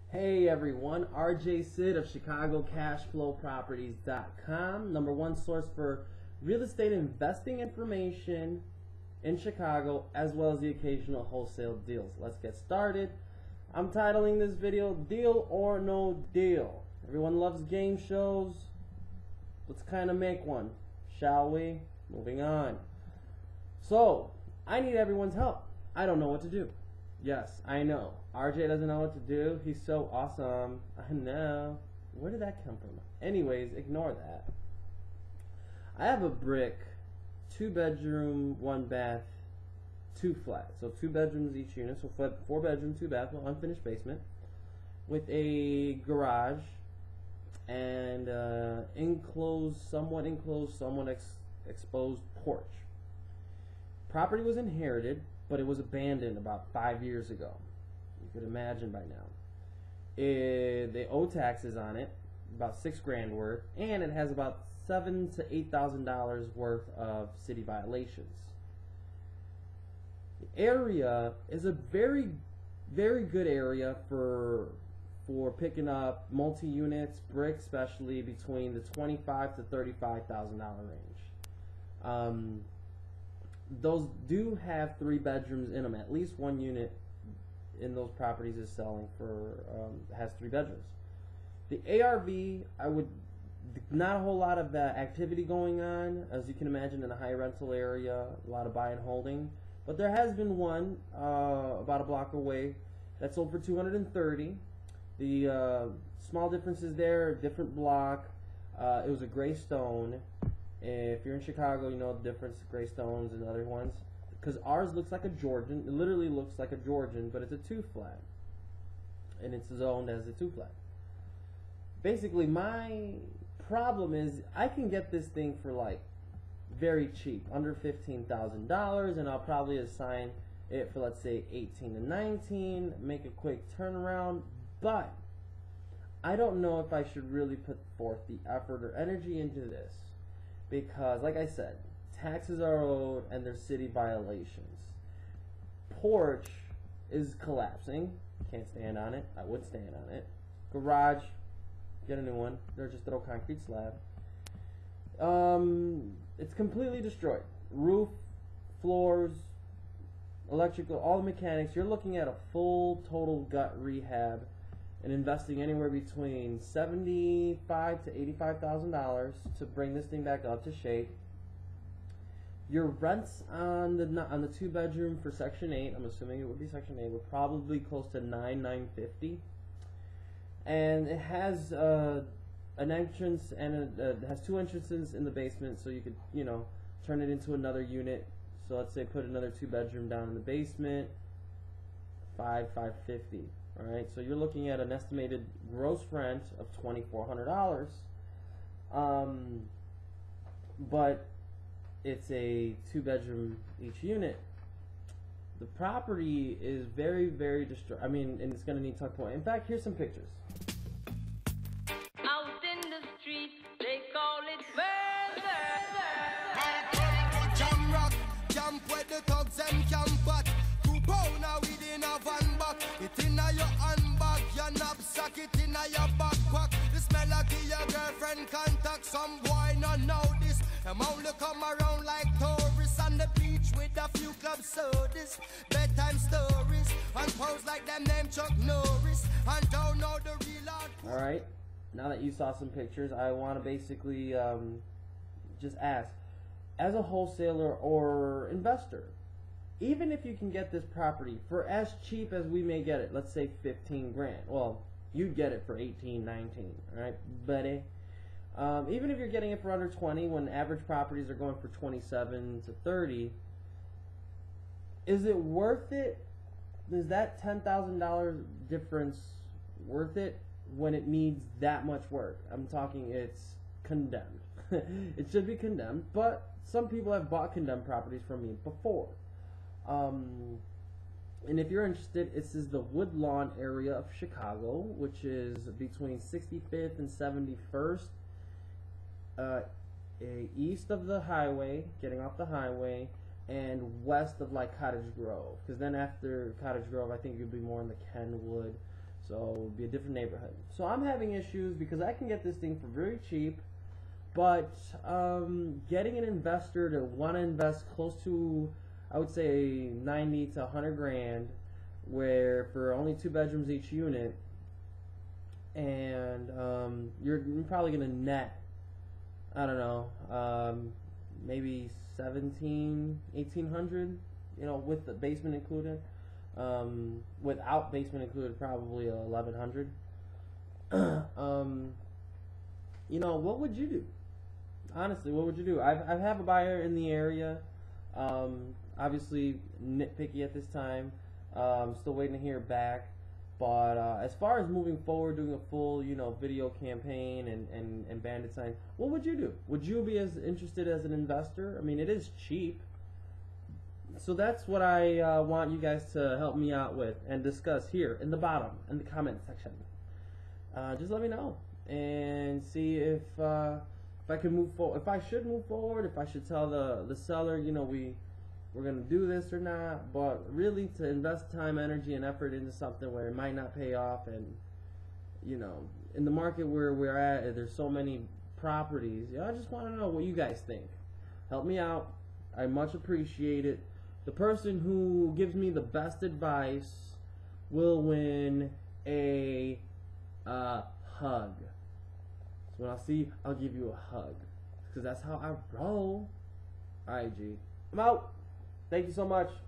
Hey everyone, RJ Sid of ChicagoCashFlowProperties.com, #1 source for real estate investing information in Chicago, as well as the occasional wholesale deals. Let's get started. I'm titling this video Deal or No Deal. Everyone loves game shows. Let's kind of make one, shall we? Moving on. So, I need everyone's help. I don't know what to do. Yes, I know. RJ doesn't know what to do. He's so awesome. I know. Where did that come from? Anyways, ignore that. I have a brick, 2-bedroom, 1-bath, 2-flat. So 2 bedrooms each unit. So 4 bedroom, 2-bath, unfinished basement, with a garage and somewhat exposed porch. Property was inherited, but it was abandoned about 5 years ago. You could imagine by now. They owe taxes on it, about $6,000 worth, and it has about $7,000 to $8,000 worth of city violations. The area is a very, very good area for picking up multi-units, brick especially, between the $25,000 to $35,000 range. Those do have 3 bedrooms in them. At least one unit in those properties is selling for has 3 bedrooms. The ARV, not a whole lot of activity going on, as you can imagine, in a high rental area, a lot of buy and holding. But there has been one about a block away that sold for $230,000. The small differences there, different block. It was a gray stone. If you're in Chicago, you know the difference, gray stones and other ones. Because ours looks like a Georgian. It literally looks like a Georgian, but it's a 2-flat. And it's zoned as a 2-flat. Basically, my problem is I can get this thing for like very cheap, under $15,000, and I'll probably assign it for, let's say, 18 to 19, make a quick turnaround. But I don't know if I should really put forth the effort or energy into this. Because, like I said, taxes are owed and there's city violations. Porch is collapsing. Can't stand on it. I would stand on it. Garage, get a new one. They're just little concrete slab. It's completely destroyed. Roof, floors, electrical, all the mechanics. You're looking at a full total gut rehab and investing anywhere between $75,000 to $85,000 to bring this thing back up to shape. Your rents on the 2-bedroom for Section 8, I'm assuming it would be Section 8, would probably close to $9,950, and it has an entrance and it has 2 entrances in the basement, so you could turn it into another unit. So let's say put another 2-bedroom down in the basement, $550. All right, so you're looking at an estimated gross rent of $2,400, but it's a 2-bedroom each unit. The property is very, very destroyed. I mean, and it's going to need tuck point. In fact, here's some pictures. Out in the street, they call it murder. Jam rock, jump where the thugs and camp at. 2 pound now within a van back. It in your handbag, your knapsack, it in your backpack. The smell of your girlfriend contact. Some boy not know this. Them only come around like tourists on the beach with a few club sodas, bedtime stories, and pose like them name Chuck Norris, and don't know the real art. All right, now that you saw some pictures, I want to basically just ask, as a wholesaler or investor, even if you can get this property for as cheap as we may get it, let's say $15,000. Well, you'd get it for 18, 19, all right, buddy. Even if you're getting it for under 20, when average properties are going for 27 to 30, is it worth it? Is that $10,000 difference worth it when it needs that much work? I'm talking it's condemned. It should be condemned, but some people have bought condemned properties from me before. And if you're interested, this is the Woodlawn area of Chicago, which is between 65th and 71st, east of the highway, getting off the highway, and west of like Cottage Grove, because then after Cottage Grove I think you'd be more in the Kenwood. So it would be a different neighborhood. So I'm having issues because I can get this thing for very cheap, but getting an investor to want to invest close to, I would say 90 to 100 grand, where for only 2 bedrooms each unit, and you're probably gonna net, I don't know, maybe 1,800, you know, with the basement included. Without basement included, probably 1,100. You know, what would you do? Honestly, what would you do? I have a buyer in the area. Obviously nitpicky at this time. Still waiting to hear back. But as far as moving forward, doing a full, you know, video campaign and bandit sign, what would you do? Would you be as interested as an investor? I mean, it is cheap. So that's what I want you guys to help me out with and discuss here in the bottom in the comment section. Just let me know and see if I can move forward, if I should move forward, if I should tell the seller, you know, we're gonna do this or not. But really, to invest time, energy, and effort into something where it might not pay off, and you know, in the market where we're at, there's so many properties. I just want to know what you guys think. Help me out. I much appreciate it. The person who gives me the best advice will win a hug. So when I see you, I'll give you a hug. Because that's how I roll. Alright, G. I'm out. Thank you so much.